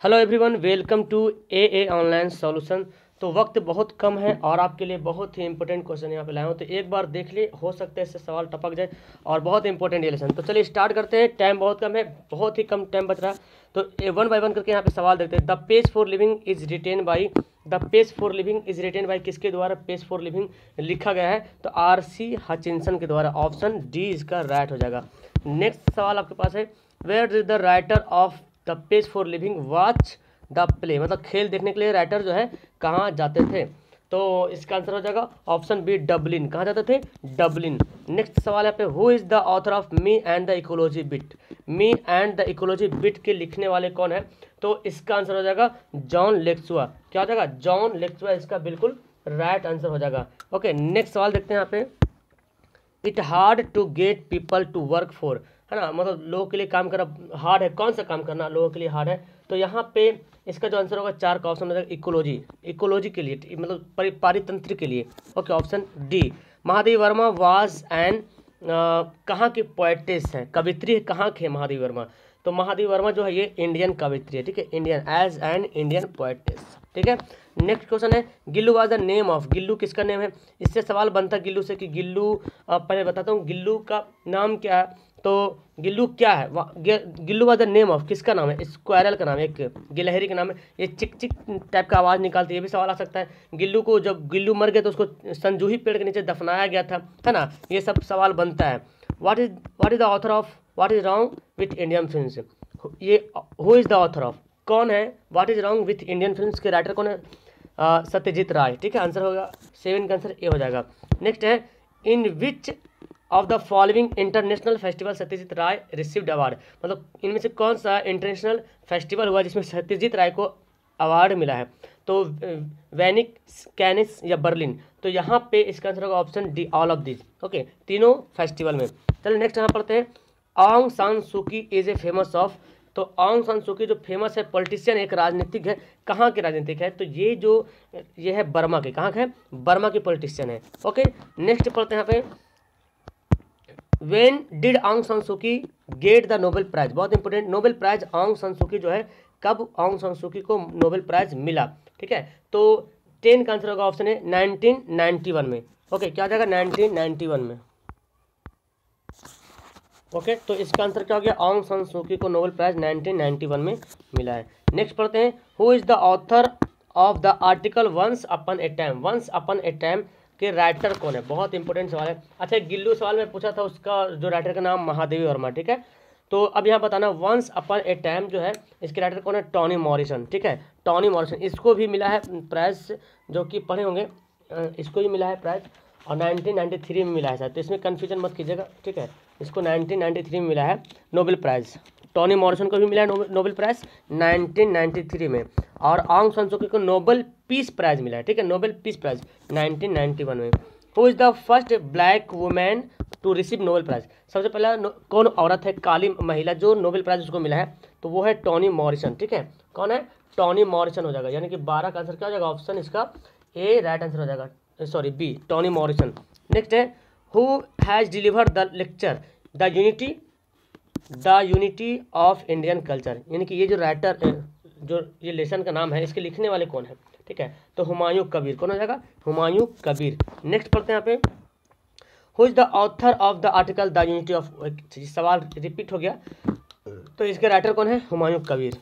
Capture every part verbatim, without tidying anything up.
Hello everyone, welcome to A A online solution. तो वक्त बहुत कम है और आपके लिए बहुत ही इंपॉर्टेंट क्वेश्चन यहाँ पे लाया हूँ, तो एक बार देख लिए, हो सकता है इससे सवाल टपक जाए और बहुत इंपॉर्टेंट ये लेसन। तो चलिए स्टार्ट करते हैं। टाइम बहुत कम है, बहुत ही कम टाइम बच रहा है, तो वन बाय वन करके यहाँ पे सवाल देखते हैं। The page for living is written by the page for living is written by किसके द्वारा पेज फॉर लिविंग लिखा गया है? तो आर सी हचिंसन के द्वारा। ऑप्शन डी इसका राइट हो जाएगा। नेक्स्ट सवाल आपके पास है, where did the writer of the page for living watch the play, मतलब खेल देखने के लिए राइटर जो है कहाँ जाते थे? तो इसका आंसर हो जाएगा ऑप्शन बी, डबलिन। कहाँ जाते थे? डबलिन। नेक्स्ट सवाल है पे, who is the author of me and the ecology bit? Me and the ecology bit के लिखने वाले कौन है? तो इसका आंसर हो जाएगा जॉन लेक्सुआ। क्या हो जाएगा? जॉन लेक्सुआ इसका बिल्कुल राइट आंसर हो जाएगा। ओके, नेक्स्ट सवाल देखते हैं यहाँ पे। It hard to get people to work for, है ना, मतलब लोगों के लिए काम करना हार्ड है। कौन सा काम करना लोगों के लिए हार्ड है? तो यहाँ पे इसका जो आंसर होगा चार का ऑप्शन हो जाएगा इकोलॉजी। इकोलॉजी के लिए मतलब पारितंत्र के लिए। Okay, option D. Mahadevi Varma was an कहाँ की पोएटिस है, कवित्री कहाँ के महादेवी वर्मा? तो महादेवी वर्मा जो है ये इंडियन कवित्री है, ठीक है, Indian, as an Indian poetess, ठीक है। नेक्स्ट क्वेश्चन है, Gillu was the name of, Gillu किसका नेम है? इससे सवाल बनता है गिल्लू से कि गिल्लू, पहले बताता हूँ गिल्लू का नाम क्या है। तो गिल्लू क्या है? Gillu was the name of किसका नाम है? स्क्वायरल का नाम है, एक गिलहरी का नाम है, ये चिक चिक टाइप का आवाज़ निकालती है। ये भी सवाल आ सकता है। गिल्लू को जब गिल्लू मर गया तो उसको संजूही पेड़ के नीचे दफनाया गया था, है ना, ये सब सवाल बनता है। What is what is the author of what is wrong with Indian films? ये who is the author of कौन है? What is wrong with Indian films के राइटर कौन है? सत्यजीत राय, ठीक है, आंसर होगा सेवन का आंसर ए हो जाएगा। नेक्स्ट है, in which of the following international festival Satyajit Ray received award, मतलब इनमें से कौन सा इंटरनेशनल फेस्टिवल हुआ जिसमें सत्यजीत राय को अवार्ड मिला है? तो वेनिक, कैनिस या बर्लिन? तो यहाँ पे इसका आंसर होगा option D, all of this. Okay, तीनों फेस्टिवल में। चलो नेक्स्ट यहाँ पढ़ते हैं, Aung San Suu Kyi is a famous of. तो ऑंग सान सूकी जो फेमस है पॉलिटिशियन, एक राजनीतिक है, कहाँ के राजनीतिक है? तो ये जो ये है बर्मा के, कहाँ के है? बर्मा के पॉलिटिशियन है। ओके, नेक्स्ट पढ़ते हैं यहाँ पे, when did Aung San Suu Kyi get the Nobel prize? बहुत important, Nobel prize Aung San Suu Kyi जो है कब ऑंग सान सूकी को नोबेल प्राइज मिला? ठीक है, तो टेन का आंसर होगा ऑप्शन है नाइनटीन नाइंटी वन में। ओके, क्या जाएगा? नाइनटीन नाइंटी वन में। ओके, तो इसका आंसर क्या हो गया? ऑंग सान सूकी को Nobel prize nineteen ninety one में मिला है। नेक्स्ट पढ़ते हैं, who is the author of the article once upon a time? Once upon a time के राइटर कौन है? बहुत इंपॉर्टेंट सवाल है। अच्छा, गिल्लू सवाल में पूछा था, उसका जो राइटर का नाम महादेवी वर्मा, ठीक है। तो अब यहाँ बताना, वंस अपन ए टाइम जो है इसके राइटर कौन है? टॉनी मॉरिसन, ठीक है, टॉनी मॉरिसन। इसको भी मिला है प्राइज, जो कि पढ़े होंगे, इसको भी मिला है प्राइज और नाइनटीन नाइंटी थ्री में मिला है सर, तो इसमें कन्फ्यूजन मत कीजिएगा, ठीक है। इसको नाइनटीन नाइंटी थ्री में मिला है नोबेल प्राइज़। टॉनी मॉरिसन को भी मिला है Nobel prize nineteen ninety three में, और ऑंग सान सूकी को नोबेल पीस प्राइज़ मिला है, ठीक है, Nobel peace prize nineteen ninety one में। Who is the first black women to receive Nobel prize? सबसे पहला कौन औरत है, काली महिला, जो नोबेल प्राइज़ उसको मिला है? तो वो है टॉनी मॉरिसन, ठीक है। कौन है? टॉनी मॉरिसन हो जाएगा, यानी कि बारह का आंसर क्या हो जाएगा? ऑप्शन इसका ए राइट आंसर हो जाएगा, sorry B, Toni Morrison. Next है, who has delivered the lecture the unity the unity of Indian culture? यानी कि ये जो राइटर, जो ये लेसन का नाम है, इसके लिखने वाले कौन है? ठीक है, तो हुमायूं कबीर। कौन हो जाएगा? हुमायूं कबीर। नेक्स्ट पढ़ते हैं यहाँ पे, who is the author of the article the unity of, सवाल रिपीट हो गया, तो इसके राइटर कौन है? Humayun Kabir.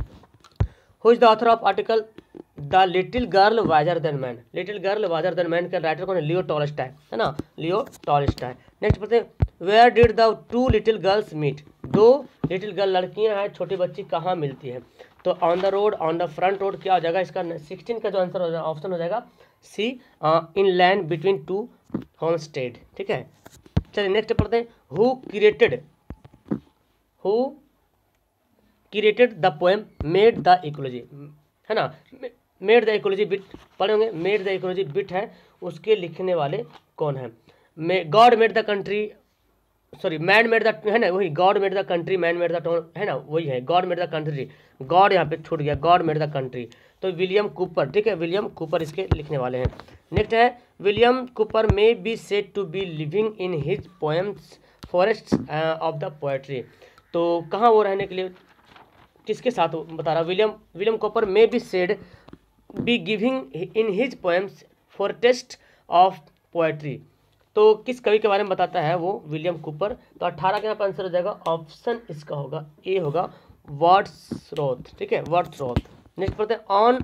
Who is the author of article the little girl wiser than man? Little girl wiser than man का राइटर कौन है? लियो टॉलस्टॉय, है ना, लियो टॉलस्टॉय। नेक्स्ट पढ़ते हैं, where did the two little girls meet? दो लिटिल गर्ल लड़कियां हैं, छोटी बच्ची, कहाँ मिलती है? तो on the road, on the front road, क्या हो जाएगा इसका? सिक्सटीन का जो आंसर हो जाएगा ऑप्शन हो जाएगा C, in land between two homestead, ठीक है। चलिए नेक्स्ट पढ़ते हैं, who created who created the poem made the ecology? है ना, मेड द इकोलॉजी बिट पढ़े होंगे, मेड द इकोलॉजी बिट है, उसके लिखने वाले कौन है? May God made the country, sorry man made the, है ना, वही God made the country, man made the town, है ना, वही है, God made the country, God यहाँ पे छूट गया, गॉड मेड द कंट्री। तो विलियम कूपर, ठीक है, विलियम कूपर इसके लिखने वाले हैं। नेक्स्ट है, William Cowper may be said to be living in his poems forests of the poetry? तो कहाँ वो रहने के लिए किसके साथ बता रहा, William William Cowper may be said be giving in his poems for test of poetry. तो किस कवि के बारे में बताता है वो, विलियम कूपर। तो अट्ठारह का यहाँ पर आंसर हो जाएगा ऑप्शन इसका होगा ए होगा वर्ड्सवर्थ, ठीक है, वर्ड्सवर्थ। नेक्स्ट पढ़ते हैं, ऑन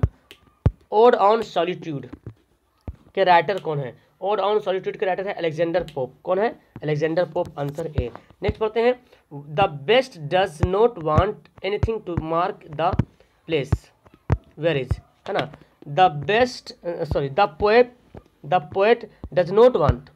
ओड ऑन सॉलिट्यूड के राइटर कौन है, ओड ऑन सॉलिट्यूड के राइटर है अलेक्जेंडर पोप। कौन है, Alexander Pope, answer A. Next पढ़ते हैं, the best does not want anything to mark the place where is, है ना, the best sorry the poet the poet does not want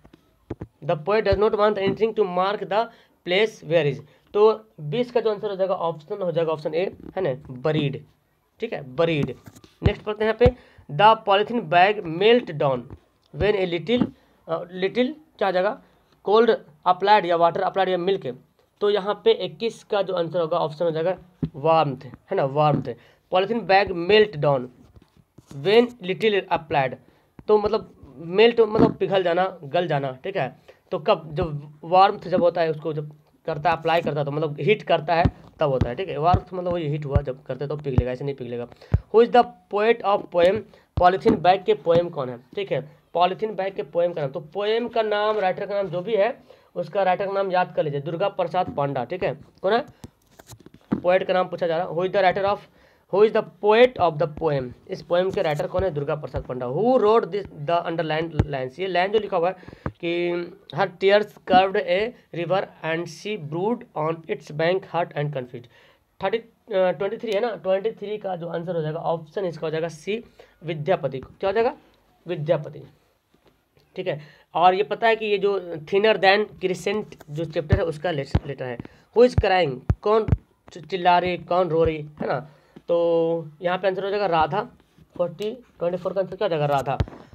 the poet does not want anything to mark the place where is. तो बीस का जो answer हो जाएगा option हो जाएगा ऑप्शन ए, है ना, बरीड, ठीक है, बरीड। नेक्स्ट पढ़ते हैं यहाँ पे, the polythene bag melt down when a little little क्या जगह कोल्ड अप्लाइड या वाटर अप्लाइड या मिल्क। तो यहाँ पे इक्कीस का जो आंसर होगा ऑप्शन हो जाएगा वार्मथ, है ना, warmth. Polythene bag melt down when little applied, तो मतलब मेल्ट मतलब पिघल जाना, गल जाना, ठीक है। तो कब, जब वार्मथ जब होता है उसको जब करता है अप्लाई करता है तो मतलब हीट करता है तब होता है, ठीक है। वार्मथ मतलब वही हीट हुआ जब करते तो पिघलेगा, ऐसे नहीं पिघलेगा। Who is the poet of poem, polythene bag के पोएम कौन है, ठीक है, पॉलिथीन बैग के पोएम का नाम। तो पोएम का नाम, राइटर का नाम जो भी है उसका राइटर का नाम याद कर लीजिए, दुर्गा प्रसाद पांडा, ठीक है। कौन है, पोएट का नाम पूछा जा रहा है। Who is the writer of who is the poet of the poem, इस पोएम के राइटर कौन है, Durga Prasad Panda. Who wrote this the underline lines, ये लाइन जो लिखा हुआ है कि her tears curved a river and see brood on its bank hurt and confuse. Thirty twenty three है ना, ट्वेंटी थ्री का जो आंसर हो जाएगा ऑप्शन इसका हो जाएगा सी, विद्यापति। क्या हो जाएगा, विद्यापति, ठीक है। और ये पता है कि ये जो थिनर देन क्रिसेंट जो चैप्टर है उसका लेटर है। हु इज क्राइंग, कौन चिल्ला रही, कौन रो रही, है ना। तो यहाँ पे आंसर हो जाएगा राधा। फोर्टी ट्वेंटी फोर का आंसर क्या हो जाएगा, राधा।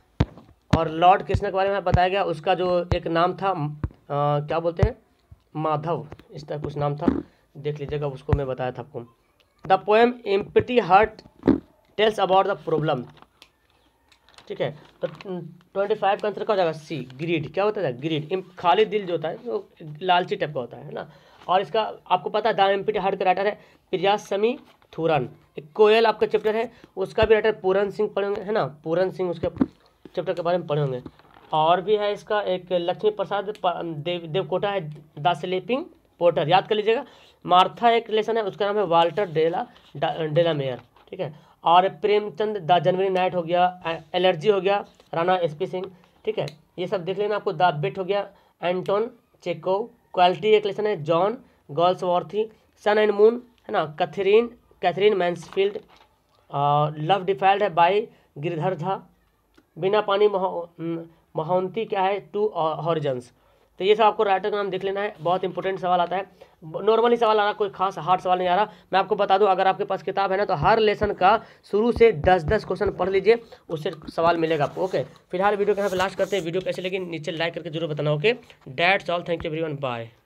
और लॉर्ड कृष्ण के बारे में बताया गया, उसका जो एक नाम था आ, क्या बोलते हैं, माधव, इस तरह कुछ नाम था, देख लीजिएगा, उसको मैं बताया था आपको। The poem empty heart tells about the problem, ठीक है। तो ट्वेंटी फाइव का आंसर क्या हो जाएगा सी, ग्रीड। क्या होता है, ग्रीड, खाली दिल जो होता है वो लालची टाइप का होता है ना। और इसका आपको पता है द एम्प्टी हार्ट का राइटर है प्रियासमी थूरन। एक कोयल आपका चैप्टर है, उसका भी राइटर पूरन सिंह पढ़े होंगे, है ना, पूरन सिंह उसके चैप्टर के बारे में पढ़े होंगे। और भी है इसका एक लक्ष्मी प्रसाद देव देवकोटा है, द स्लीपिंग पोर्टर, याद कर लीजिएगा। मार्था एक लेसन है, उसका नाम है वाल्टर डेला डेला मेयर, ठीक है। और प्रेमचंद द जनवरी नाइट हो गया, एलर्जी हो गया, राणा एस पी सिंह, ठीक है, ये सब देख लेना आपको। द बेट हो गया, एंटोन चेकोव। क्वालिटी एक लेसन है, John Galsworthy. Sun and moon, है ना, Katherine Katherine Mansfield. Love defiled है बाई गिरधर झा। बिना पानी महाउंती क्या है, टू हॉरिजन्स। तो ये सब आपको राइटर का नाम देख लेना है, बहुत इंपॉर्टेंट सवाल आता है। नॉर्मली सवाल आ रहा, कोई खास हार्ड सवाल नहीं आ रहा। मैं आपको बता दूं, अगर आपके पास किताब है ना तो हर लेसन का शुरू से दस दस क्वेश्चन पढ़ लीजिए, उससे सवाल मिलेगा आपको। ओके, फिलहाल वीडियो के यहाँ पे लास्ट करते हैं। वीडियो कैसे लगी नीचे लाइक करके जरूर बताना। Okay, that's all, thank you everyone, bye.